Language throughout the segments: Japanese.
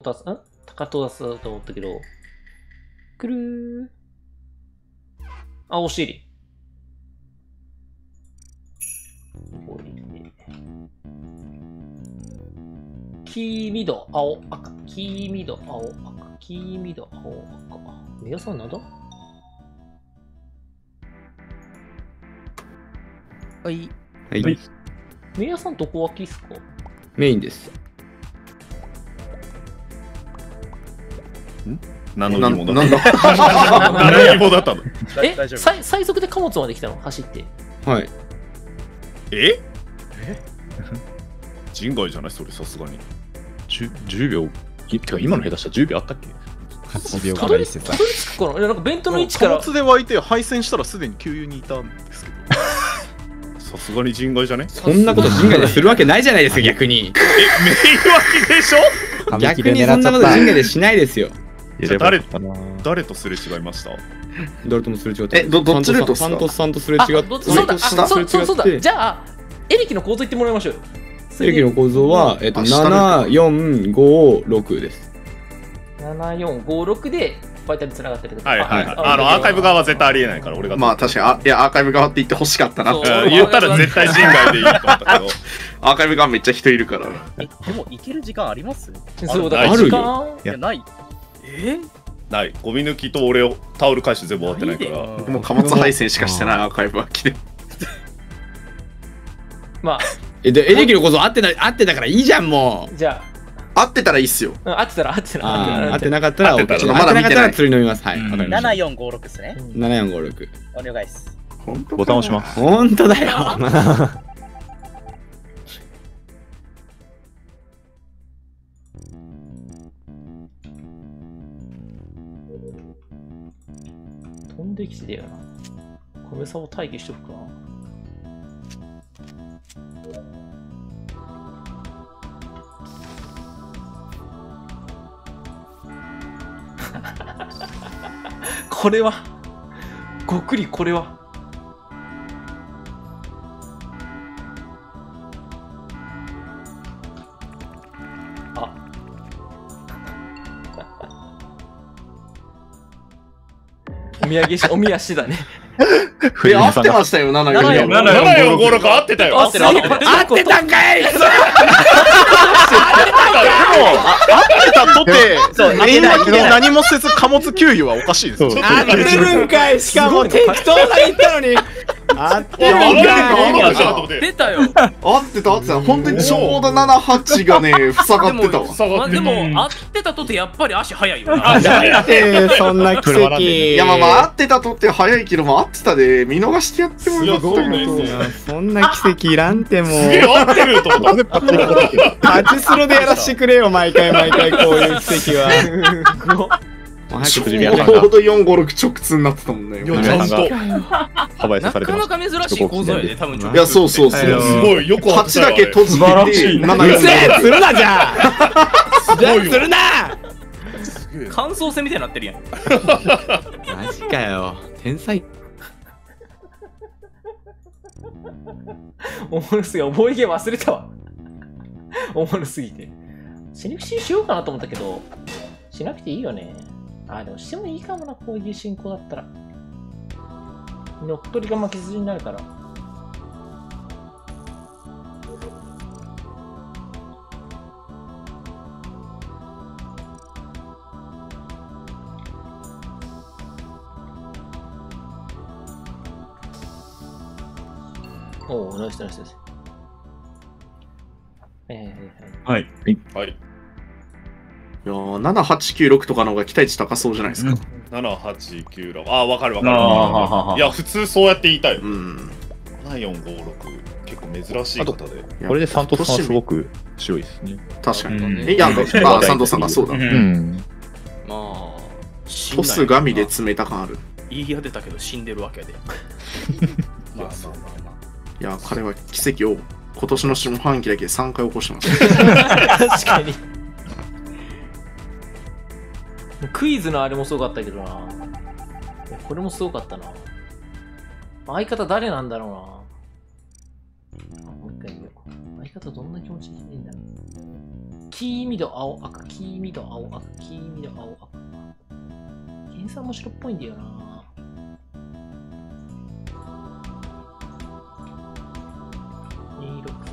出す、高戸出すと思ったけど。くるー。あ、お尻。黄緑、青、赤。黄緑、青、赤。黄緑、青、赤。皆さんなんだ？ はい。 はい。 皆さんどこ脇っすか？ メインです。 何の疑問だなんだ何の疑問だったの？ 最速で貨物まで来たの？走って。 はい。 え人外じゃないそれ、さすがに。 10秒てか今の下手したら10秒あったっけ ？8秒ぐらいしてさ。 たどり着くかな？いや、なんか弁当の位置から。 貨物で湧いて配線したらすでに給油にいたんですけど。 さすがに人外じゃね？ そんなこと人外でするわけないじゃないですか、逆に。 メイン脇でしょ？ 逆にそんなこと人外でしないですよ。 誰とすれ違いました？ 誰ともすれ違って。 どっちルートっすか？ サントスさんとすれ違って。 そうだ。じゃあ、エレキの構造言ってもらいましょうよ。 エレキの構造は、7456です。 7456でバイタル繋がってる。 はいはい。アーカイブ側は絶対ありえないから、俺が。 まあ確かに、いや、アーカイブ側って言ってほしかったなって。 言ったら絶対人外でいいと思ったけど。 アーカイブ側めっちゃ人いるから。 でも、行ける時間あります？ そうだ、 あるよ。 いや、ない。 ない。ゴミ抜きと俺をタオル回収全部終わってないから。 もう貨物配線しかしてないアーカイブ脇で。 まあ。 エレキの構造合ってたからいいじゃん、もう。 じゃあ。合ってたらいいっすよ。 合ってたら。合ってなかったら、 まだ見てない。 釣り飲みます。はい。わかりました。 7456っすね。 7456。 お願いっす。 ボタン押します。 ほんとだよ。 飛んできてたよな。米さを待機しとくか。これはごくりこれはおみやしだね。 合ってましたよ、 7456合ってたよ。 合ってたんかい。 でも、合ってたとて、何もせず貨物給油はおかしいですよ。 合ってるんかい。しかも適当な言ったのに。合ってるんかい。 出たよ。 合ってた。本当にちょうど78がね、塞がってたわ。 でも、合ってたとてやっぱり足速いよ。 そんな奇跡。 いや、まあ合ってたとって早いけども、合ってたで見逃してやってもらったよ。 そんな奇跡いらんてもう。 合ってると思った。 パチスロでやらしてくれよ、毎回こういう奇跡は。 ちょうど456直通になってたもんね。 ちゃんと。 なかなか珍しい構造やで、多分。 いや、そう。すごい、よく 8だけ閉じてて、 7するな、じゃあ。するな。 乾燥船みたいになってるやん。 マジかよ。天才。 おもろすぎ、覚えゲー忘れたわ。おもろすぎて。セレクシーしようかなと思ったけど、しなくていいよね。でもしてもいいかもな、こういう進行だったら。乗っ取りが負けずになるから。おお、ナイス。 はい。 いやー、7896とかの方が期待値高そうじゃないですか。 7896。わかる。いや、普通そうやって言いたい。7456。結構珍しい方で。 これでサントスさんはすごく強いですね。 確かに。いや、サントスさんがそうだ。まあ、トスガミで冷た感ある。 言い当てたけど死んでるわけで。まあ。 いや、彼は奇跡を今年の下半期だけで3回起こしてます。 確かに。クイズのあれもすごかったけどな。これもすごかったな。相方誰なんだろうな。もう一回言おう。相方どんな気持ちでいいんだろう。 黄緑青赤黄緑青赤黄緑青赤。計算も白っぽいんだよな。263。い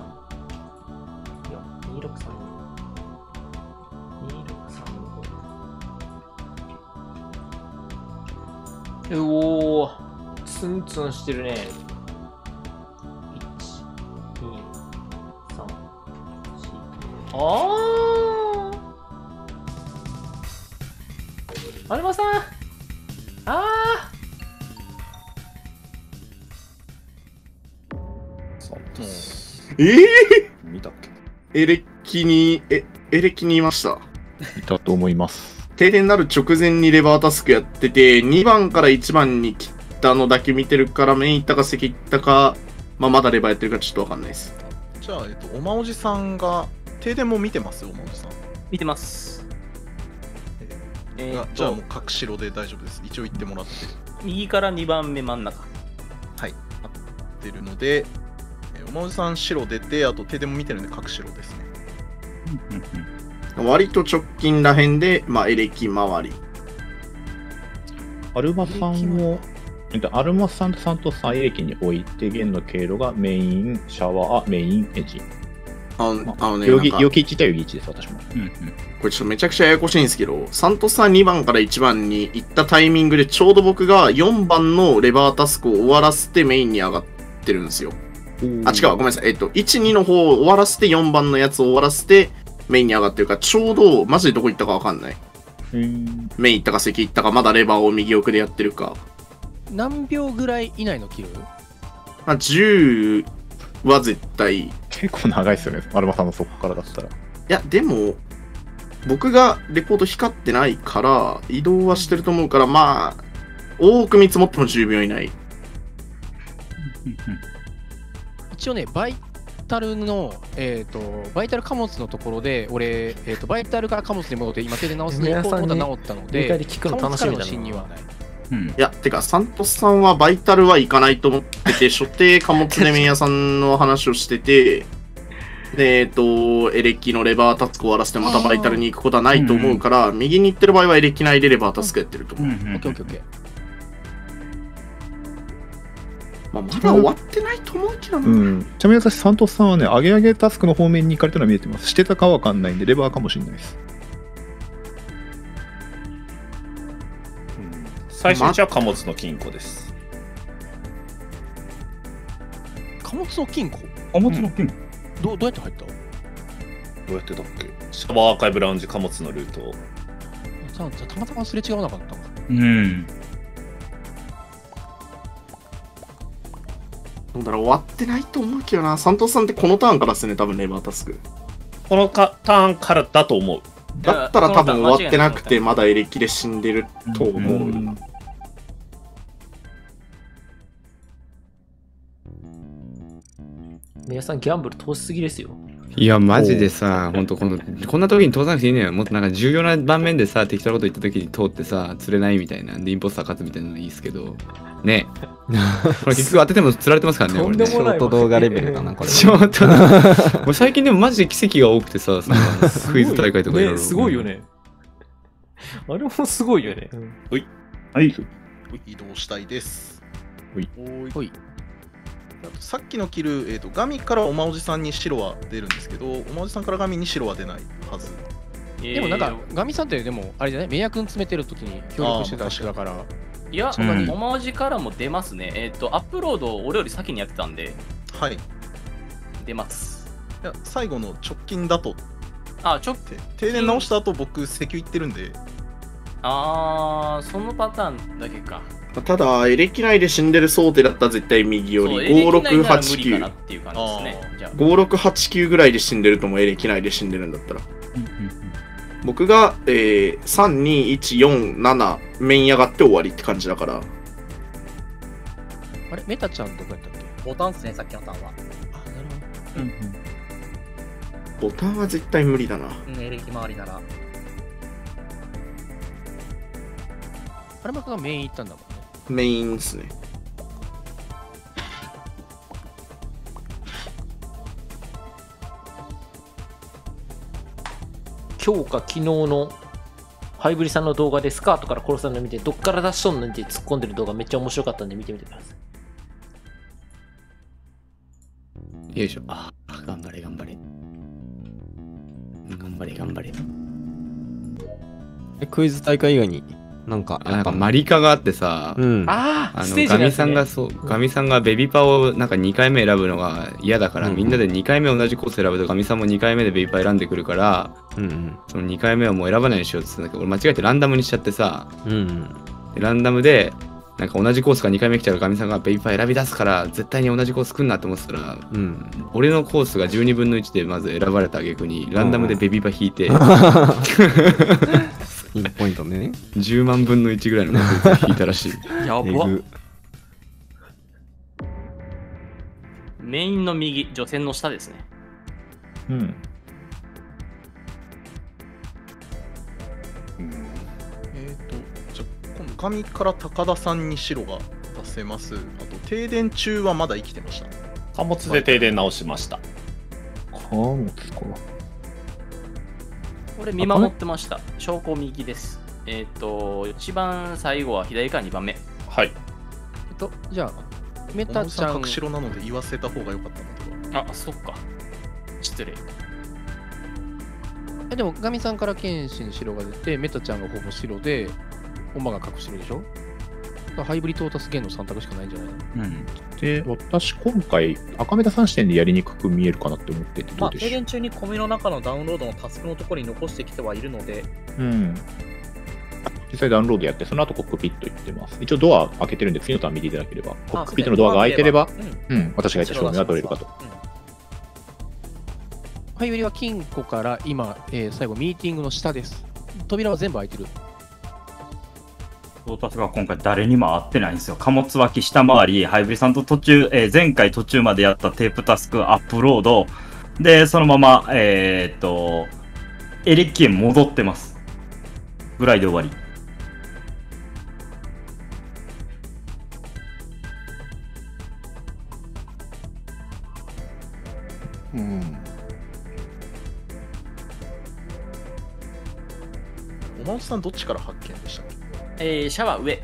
や、263。263。おお、ツンツンしてるね。1、2、3、4。ああ。アルマさん。ああ。 見たっけ？ エレキにいました。 いたと思います。 停電になる直前にレバータスクやってて、2番から1番に切ったのだけ見てるから、メイン行ったか席行ったか、まだレバーやってるかちょっとわかんないです。 じゃあ、おまおじさんが、停電も見てますおまおじさん。 見てます。 じゃあもう角白で大丈夫です。一応言ってもらって。 右から2番目真ん中。 はい。合ってるので、おまおじさん白出て、あと停電も見てるんで角白ですね。 割と直近らへんで、エレキ周り。 アルマさんも、アルマさんとサントスさんエレキに置いて、弦の経路がメイン、シャワー、メイン、エッジ。ヨギ1対ヨギ1です、私も。 これちょっとめちゃくちゃややこしいんですけど、サントスさん2番から1番に行ったタイミングで、ちょうど僕が4番のレバータスクを終わらせてメインに上がってるんですよ。あ、違う、ごめんなさい。1、2の方を終わらせて、4番のやつを終わらせて、メインに上がってるから、ちょうど、マジでどこ行ったかわかんない。メイン行ったか席行ったか、まだレバーを右奥でやってるか。 何秒ぐらい以内のキル ？10は絶対。 結構長いですよね、アルマさんのそこからだったら。いや、でも、僕がレポート光ってないから、移動はしてると思うから、多く見積もっても10秒以内。 一応ね、バイタルの、バイタル貨物のところで、俺、バイタルから貨物に戻って、今手で直すに行こうと思ったら直ったので、 聞くの楽しみだな。 侵入はない。 いや、てか、サントスさんはバイタルは行かないと思ってて、所定貨物で麺屋さんの話をしてて、で、エレキのレバータスクを終わらせてまたバイタルに行くことはないと思うから、右に行ってる場合はエレキ内でレバータスクやってると思う。 オッケーオッケーオッケー。 まだ終わってないと思うけどな。 ちなみに私、サントスさんはね、上げ上げタスクの方面に行かれたのは見えてます。してたかはわかんないんで、レバーかもしれないです。 最初には貨物の金庫です。 貨物の金庫？ 貨物の金庫？ どうやって入った？ どうやってだっけ？シャワーアーカイブラウンジ貨物のルートを。 たまたますれ違わなかったのか。 どうだろう、終わってないと思うけどな。サントスさんってこのターンからですね、多分レバータスク。 このターンからだと思う。 だったら多分終わってなくて、まだエレキで死んでると思う。 皆さんギャンブル投資すぎですよ。 いや、マジでさ、ほんとこんな時に通さなくていいのよ。もっとなんか重要な盤面でさ、適当なこと言った時に通ってさ、釣れないみたいな。で、インポスター勝つみたいなのいいですけど。ねこれ結局当てても釣られてますからね、これね。 ショート動画レベルかな、これ。ショートもう最近でもマジで奇跡が多くてさ、クイズ大会とかいろいろ。 すごいよね。あれもすごいよね。 はい。 移動したいです。 ほい。 さっきのキル、ガミからおまおじさんに白は出るんですけど、おまおじさんからガミに白は出ないはず。 でもなんか、ガミさんってでも、あれじゃない、メイヤ君詰めてる時に協力してた人だから。 いや、おまおじからも出ますね。アップロードを俺より先にやってたんで。 はい。 出ます。 いや、最後の直近だと。停電直した後、僕、石油行ってるんで。 そのパターンだけか。 ただ、エレキ内で死んでる想定だったら絶対右寄り。5689。5689ぐらいで死んでるともエレキ内で死んでるんだったら。僕が、3、2、1、4、7、面上がって終わりって感じだから。 あれメタちゃんどこやったっけ？ ボタンっすね、さっきのターンは。 あ、なるほど。ボタンは絶対無理だな。 エレキ周りなら。 あれマクがメイン行ったんだもんね。 メインですね。 今日か昨日のハイブリさんの動画でスカートから殺されるの見て、どっから出しとんねんって突っ込んでる動画めっちゃ面白かったんで見てみてください。 よいしょ。あ、頑張れ頑張れ。頑張れ頑張れ。 クイズ大会以外になんかマリカがあってさ、ガミさんがガミさんがベビパをなんか2回目選ぶのが嫌だから、みんなで2回目同じコース選ぶとガミさんも2回目でベビパ選んでくるから、その2回目はもう選ばないようにしようって言ったんだけど、俺間違えてランダムにしちゃってさ、ランダムでなんか同じコースが2回目来たらガミさんがベビパ選び出すから絶対に同じコース来んなって思ってたら、俺のコースが12分の1でまず選ばれた挙句にランダムでベビパ引いて、 ピンポイントでね。 10万分の1ぐらいの確率で引いたらしい。 やばっ。メインの右、女性の下ですね。 じゃあ今度神から高田さんに白が出せます。あと停電中はまだ生きてました。 貨物で停電直しました。 貨物か。 これ見守ってました。証拠右です。一番最後は左から2番目。 はい。 じゃあ、メタちゃん。 角白なので言わせた方が良かったなと。 あ、そっか。失礼。 でも、ガミさんから剣心白が出て、メタちゃんがほぼ白で、オマが角白でしょ。ハイブリトータスゲンの3択しかないんじゃないの？ で、私、今回、赤目田さん視点でやりにくく見えるかなって思ってて、どうでしょう？ 停電中にコミの中のダウンロードのタスクのところに残してきてはいるので、 実際ダウンロードやって、その後コックピット行ってます。一応ドア開けてるんで、次のターン見ていただければ、コックピットのドアが開いてれば、私がいた証明が取れるかと。 ハイブリは金庫から今、最後ミーティングの下です。扉は全部開いてる。 トータスが今回誰にも会ってないんですよ。貨物脇下回り、ハイブリさんと途中、前回途中までやったテープタスクアップロードで、そのまま、エレッキへ戻ってます。ぐらいで終わり。 おまおさんどっちから発見でしたっけ？ シャワー上。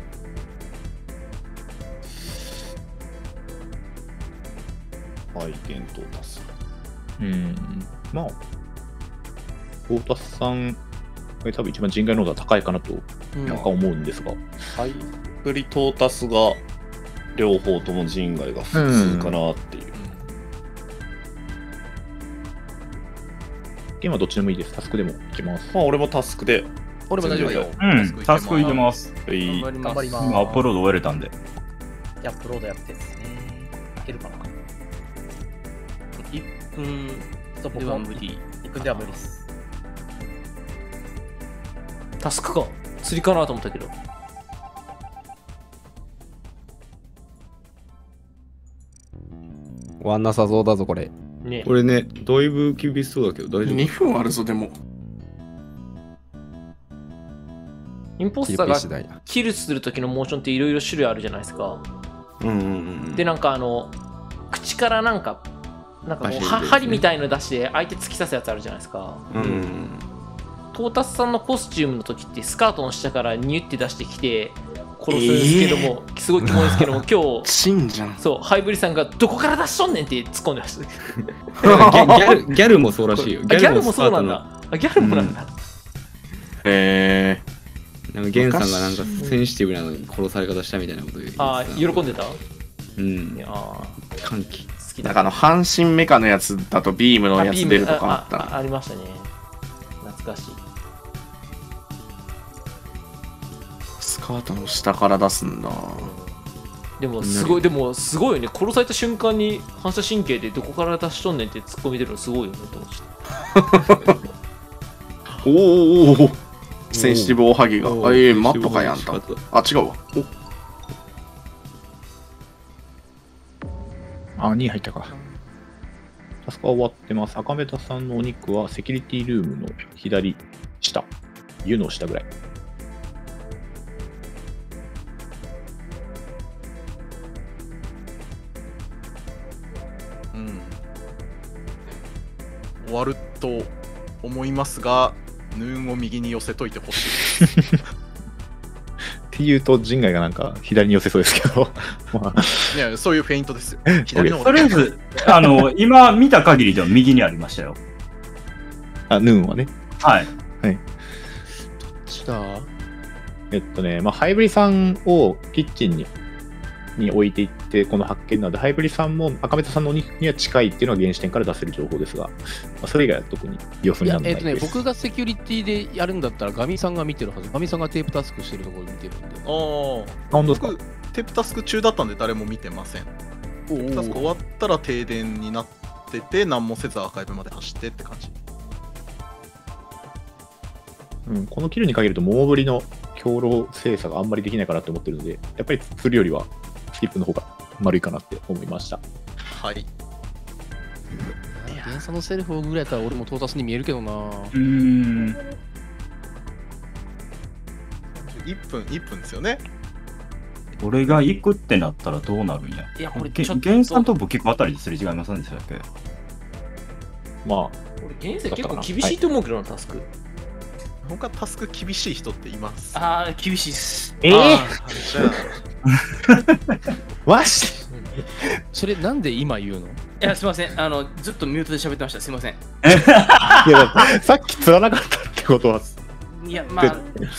配電トータス。 まあ、トータスさんが多分一番人外濃度は高いかなとなんか思うんですが。 ハイブリトータスが両方とも人外が普通かなっていう。 ゲームはどっちでもいいです。タスクでもいきます。 まあ、俺もタスクで。 俺も大丈夫よ。 タスク入れます。 頑張ります。 今アップロード終えれたんで。 アップロードやってですね。いけるかな。 1分では無理。 1分では無理です。 タスクか。釣りかなと思ったけど。 終わんなさそうだぞ、これ。 ね、 これね、だいぶ厳しそうだけど大丈夫。 2分あるぞ、でも。 インポスターがキルする時のモーションっていろいろ種類あるじゃないですか。で、なんか口からなんかもう針みたいの出して相手突き刺すやつあるじゃないですか。トータスさんのコスチュームの時ってスカートの下からニュって出してきて殺すんですけども、すごいキモいですけども、今日死んじゃん。 そう、ハイブリさんがどこから出しとんねんって突っ込んでました。 ギャルもそうらしいよ。 ギャルもそうなんだ。ギャルもなんだ。 なんかゲンさんがなんかセンシティブなのに殺され方したみたいなこと言ってた。 ああ、喜んでた？ 歓喜。 好きだ。なんか半身メカのやつだとビームのやつ出るとかあった。 ありましたね。懐かしい。 スカートの下から出すんだ。 でもすごいよね。殺された瞬間に反射神経でどこから出しとんねんって突っ込み出るのすごいよねと思って。 おお。センシティブおはぎが。マットかやんた。あ、違うわ。 2位入ったか。タスクは終わってます。赤目田さんのお肉はセキュリティルームの左下。湯の下ぐらい。 終わると思いますが、ヌーンを右に寄せといてほしいです。 っていうと、陣外がなんか左に寄せそうですけど、まあ、 いや、そういうフェイントですよ。 左のとりあえず、今見た限りでは右にありましたよ。 あ、ヌーンはね。 はい。 はい。 どっちだ？ まあ、ハイブリさんをキッチンに置いていって、この発見なので、ハイブリさんも赤目さんのお肉には近いっていうのが現時点から出せる情報ですが、まあ、それ以外は特に予想にならないです。 僕がセキュリティでやるんだったら、ガミさんが見てるはず。ガミさんがテープタスクしてるところ見てるんで。 本当ですか？僕、テープタスク中だったんで誰も見てません。テープタスク終わったら停電になってて、何もせずアーカイブまで走ってって感じ。 このキルに限ると、モーブリの強労精査があんまりできないかなって思ってるので、やっぱりするよりはスキップの方が丸いかなって思いました。 はい。 電車のセルフをぐらいやったら俺もトータスに見えるけどな。 1分ですよね。 俺が行くってなったらどうなるんや。 いや、これちょっと。 原産と武器あたりですれ違いませんでしたっけ？ まあ。 俺、原生結構厳しいと思うけどな、タスク。 他タスク厳しい人っています？ ああ、厳しいっす。 わしそれなんで今言うの？ いや、すいません。ずっとミュートで喋ってました。すいません。 いや、さっき釣らなかったってことは。 いや、まあ。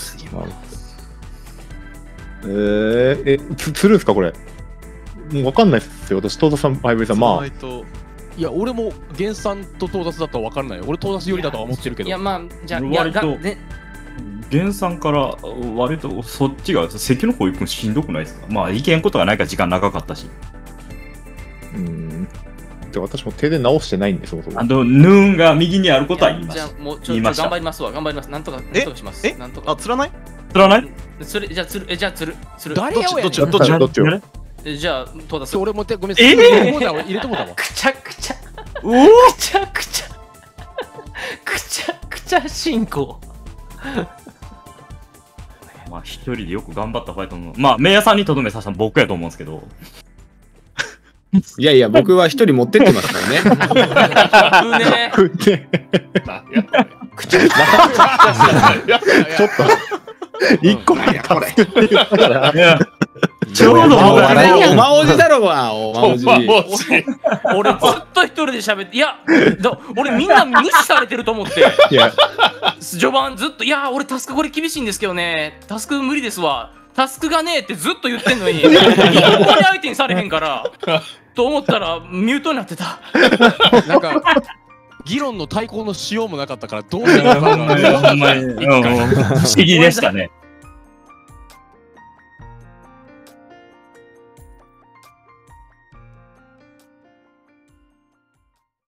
釣るんすかこれ？もう分かんないっすよ。私、トータスさん、ハイブリさん、まあ。 いや、俺も原産とトータスだったら分かんないよ。俺、トータス寄りだとは思ってるけど。 いや、まあ、じゃあ、 割と原産から割とそっちが関の方行くのしんどくないですか？まあ、行けんことがないから時間長かったし。 で私も停電直してないんで、そもそも。 ヌーンが右にあることは言いました。 じゃあ、もうちょっと頑張りますわ。頑張ります。なんとかします。なんとか。 釣らない？ 釣らない？ じゃあ、釣る。 誰やおやどっちじゃあ、トータス。 俺もごめん、入れてもだわ。 くちゃくちゃ。くちゃ進行。 まあ、一人でよく頑張ったファイトの。まあ、メイヤさんにとどめさせたの僕やと思うんですけど。 いやいや、僕は一人持ってってますからね。 くちゃちょっと、一個なんや、これ。 ちょうどおまおじだろわ、おまおじ。 俺ずっと一人で喋って、いや、俺みんな無視されてると思って。序盤ずっと、いや、俺タスクこれ厳しいんですけどね、タスク無理ですわ。タスクがねえってずっと言ってんのに、一個に相手にされへんから、と思ったらミュートになってた。 なんか、議論の対抗のしようもなかったから、どうしようかな。 不思議でしたね。